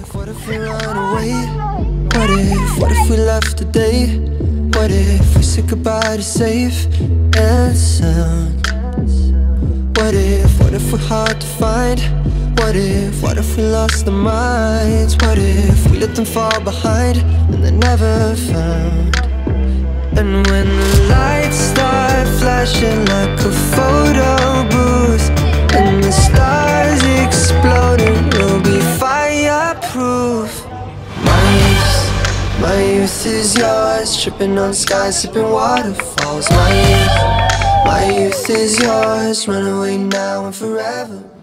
What if we run away? What if we left today? What if we said goodbye to safe and sound? What if we're hard to find? What if we lost our minds? What if we let them fall behind and they're never found? And when the lights start flashing like a photo booth and the stars exploding, we'll be fireproof. My youth is yours, tripping on skies, sipping waterfalls. My youth is yours, run away now and forever.